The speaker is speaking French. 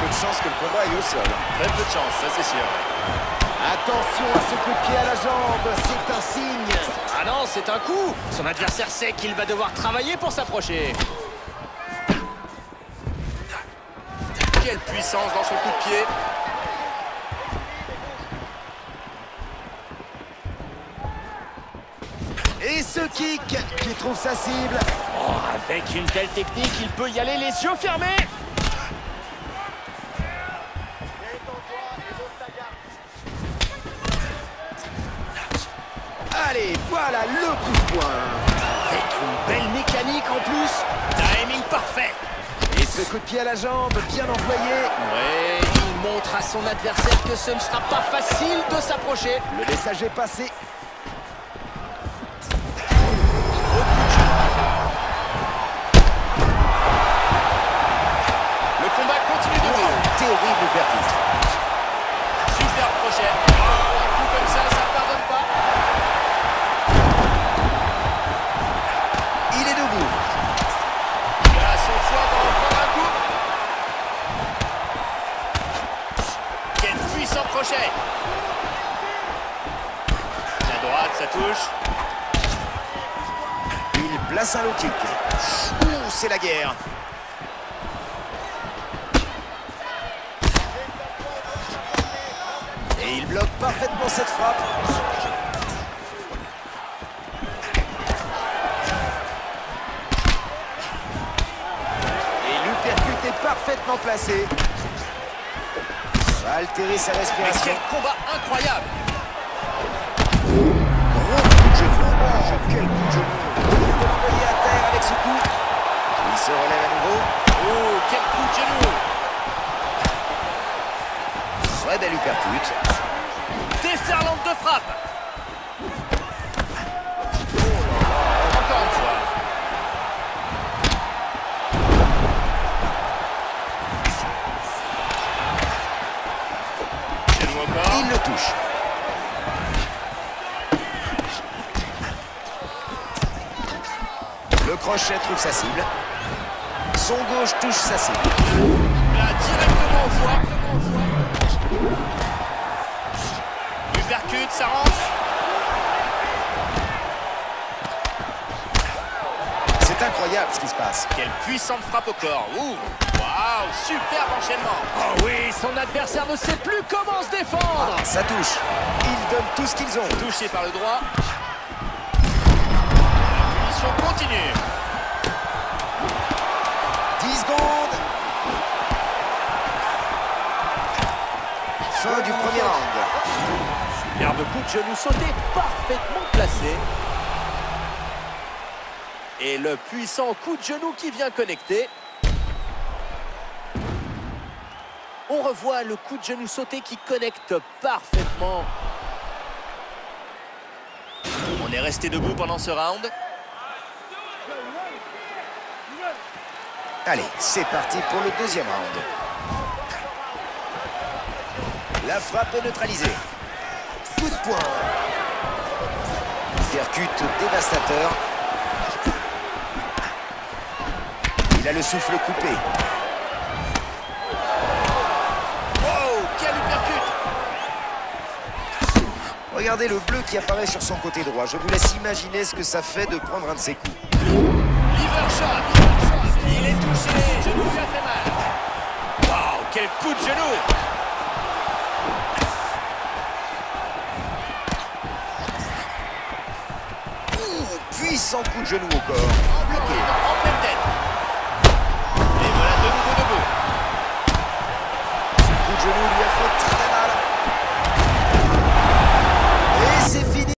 de chance que le combat aille au sol. Très peu de chance, ça c'est sûr. Attention à ce coup de pied à la jambe, c'est un signe. Ah non, c'est un coup. Son adversaire sait qu'il va devoir travailler pour s'approcher. Quelle puissance dans son coup de pied. Et ce kick qui trouve sa cible. Oh, avec une telle technique, il peut y aller les yeux fermés. Allez, voilà le coup de poing. Avec une belle mécanique en plus. Timing parfait. Et ce coup de pied à la jambe, bien employé. Ouais, il montre à son adversaire que ce ne sera pas facile de s'approcher. Le message est passé. Le combat continue de Wow, terrible percute. Super crochet. Oh, un coup comme ça pardonne pas. Il est debout. Il a son foie dans le prendre un coup. Quel puissant crochet. La droite, ça touche. Il place un low kick. Ouh, c'est la guerre. Et il bloque parfaitement cette frappe. Et l'uppercut est parfaitement placé. Va altérer sa Mais respiration. quel combat incroyable. Gros coup de genou. Oh, quel coup de genou. Il peut l'envoyer à terre avec ce coup. Il se relève à nouveau. Oh, quel coup de genou. Très belle uppercut. Déferlante de frappe. Encore une fois. Genou encore. Il le touche. Le crochet trouve sa cible. Son gauche touche sa cible. Là, directement au foie. Uppercut, ça rentre. C'est incroyable ce qui se passe. Quelle puissante frappe au corps. Ouh. Waouh, superbe enchaînement. Oh oui, son adversaire ne sait plus comment se défendre. Ah, ça touche. Ils donnent tout ce qu'ils ont. Touché par le droit. La punition continue. 10 secondes. Fin du premier round. Superbe coup de genou sauté, parfaitement placé. Et le puissant coup de genou qui vient connecter. On revoit le coup de genou sauté qui connecte parfaitement. On est resté debout pendant ce round. Allez, c'est parti pour le deuxième round. La frappe est neutralisée. Coup de poing. Percute dévastateur. Il a le souffle coupé. Oh, quel uppercut! Regardez le bleu qui apparaît sur son côté droit. Je vous laisse imaginer ce que ça fait de prendre un de ces coups. Liver shot. Il est touché. Genou, ça fait mal. Waouh, quel coup de genou! Ouh, puissant coup de genou au corps. En pleine tête.